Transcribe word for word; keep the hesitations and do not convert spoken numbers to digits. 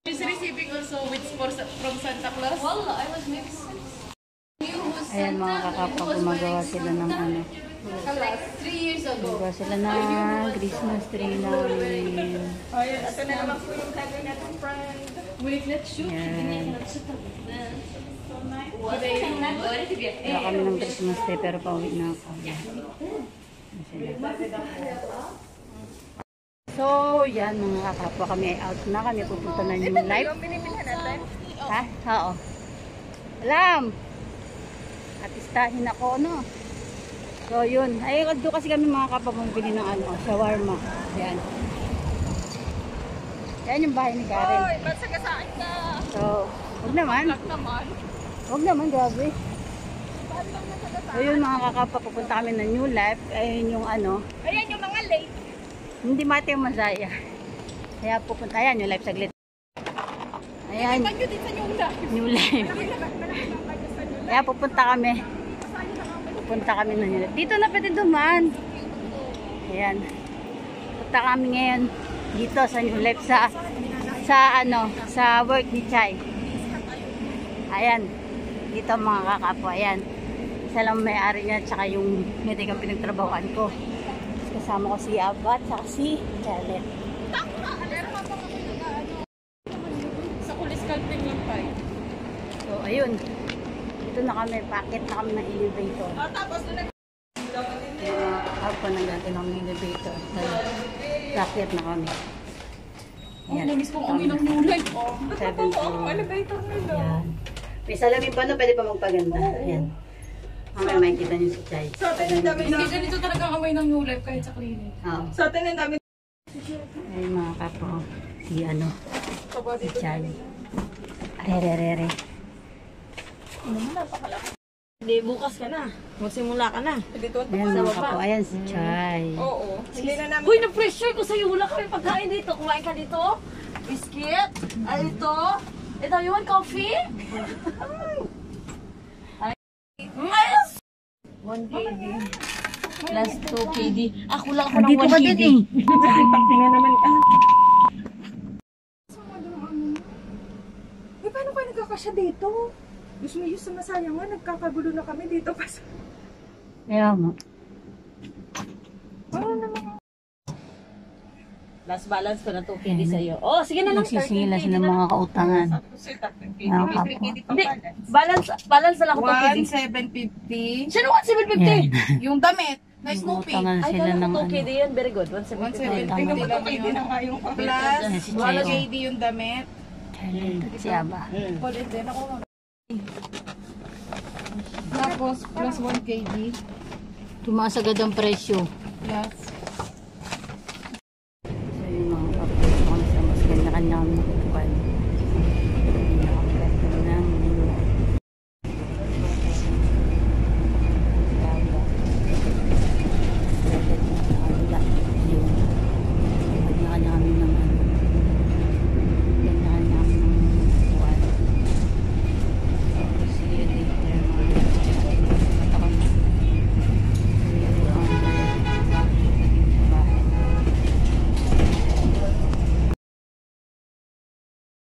She's receiving also with for, from Santa Claus. Wallah, I was mixed. Ayan mga kakapa, gumagawa sila ng ano. Like three years ago. Gumagawa sila ng Christmas tree namin. Oh, yan. Ito na naman po yung kagay natin, friend. Wait, let's shoot. Ayan. Let's shoot. Wala kami ng Christmas tree pero pauwi na ako. So, yan mga kakapa, kami ay out na. Kami pupunta na yung live. Ha? Oo. Alam! Atistahin ako, no? So, yun. Ay, doon kasi kami mga kapa bumili ng ano, shawarma. Yan. Yan yung bahay ni Karen. Hoy, ba't sagasaan ka? So, huwag naman. Huwag naman. Huwag naman, grabe. So, yun mga kakapa, pupunta kami ng New Life. Ayun yung ano. Ayan yung mga late. Hindi mati yung masaya. Kaya pupunta, ayan, New Life saglit. Ayan. Ipan nyo din sa New Life. New Life. Kaya pupunta kami. Pupunta kami na New Life. Dito na pwede duman. Ayan. Pupunta kami ngayon dito sa New Life sa sa ano, sa work ni Chay. Ayan. Dito mga kakapwa. Ayan. Isa lang may-ari niya tsaka yung medikang pinagtrabahoan ko. Kasama ko si Abba at saka si Jalet. Sa kulis kalping lang tayo. So, ayun. Dito na kami. Packet na kami ng elevator. Ah, tapos doon nag- Uh, ako na natin ng elevator. Packet na kami. Oh, namiss kong uwi ng New Life. Oh, Seven oh, floor. elevator nila. Ayan. May salamin pa no, pwede pa magpaganda. Ayan. Mamaya makikita niyo si Chay. Sa atin ang dami na. Hindi ganito talaga ang amoy ng New Life kahit sa clinic. Oo. Sa atin ang dami. Ayun mga kapo. Si ano. Si Chay. Arererere. Ano mo napakalaki. Hindi, bukas ka na. Magsimula ka na. Dito at Ayan mga kapo. Ayan si Chay. Oo. Hindi na namin. Uy, na-pressure ko sa'yo. Wala kami pagkain dito. Kumain ka dito. Biscuit. Ano ito? Ito yun, coffee. Yes! one K D. Plus two K D. Ako lang ako ng Dito one ka K din D. eh. Tingnan naman ka. Eh, paano kayo nagkakasya dito? Diyos mo yung sumasayang nga, nagkakagulo na kami dito pa sa... Kaya mo. Paano naman? Last balance ko na two K D sa'yo. Oh, sige na lang. Nagsisingila sila mga kautangan. Mga kapo. Hindi, balance, balance na lang ako two K D. one seven fifty. Sino one seven fifty? Yan. Yung damit na Snoopy. Kautangan Ay, sila kala ng ko two ano. K D yan. Very good. one seven one fifty. seven fifty Tama. lang yun. Plus, Ayan si Chay. one K oh. D yung damit. Jalet at si Abba. Kulit din ako. Tapos, plus one K D. Tumaas agad ang presyo. Plus